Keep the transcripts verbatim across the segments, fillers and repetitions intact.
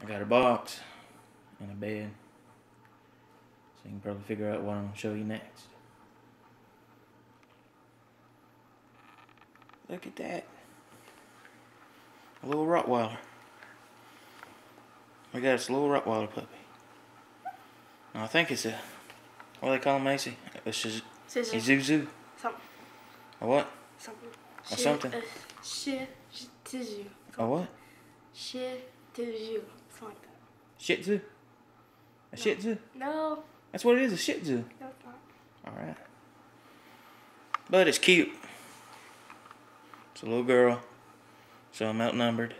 I got a box and a bed, so you can probably figure out what I'm gonna show you next. Look at that. A little Rottweiler. We got this little Rottweiler puppy. Now, I think it's a, what do they call him, Macy? A shiz, Scissor. Isuzu? Something. A what? Something. A something? A shih tzu. A what? Shih tzu. Something like that. Shih Tzu? A No. Shih Tzu? No. That's what it is, a Shih Tzu. No, it's not. Alright. But it's cute. It's a little girl, so I'm outnumbered.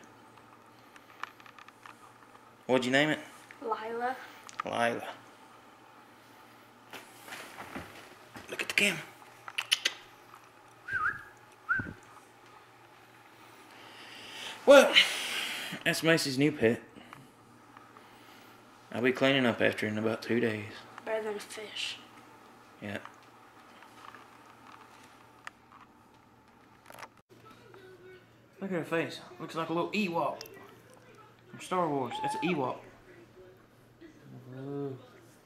What'd you name it? Lila. Lila. Look at the camera. Well, that's Macy's new pet. I'll be cleaning up after in about two days. Better than a fish. Yeah. Look at her face. Looks like a little Ewok from Star Wars. That's an Ewok. Whoa.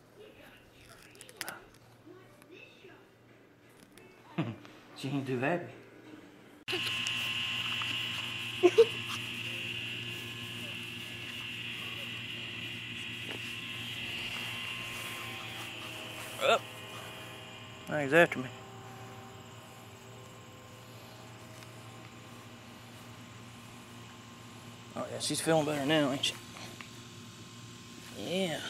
She ain't too happy. Up. Oh, he's after me. Oh yeah, she's feeling better now, ain't she? Yeah.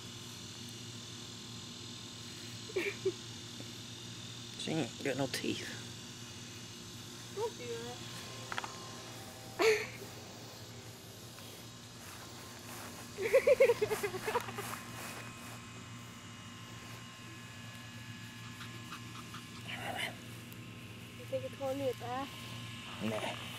She ain't got no teeth. Don't do that. You think it's going to be a bath? Nah.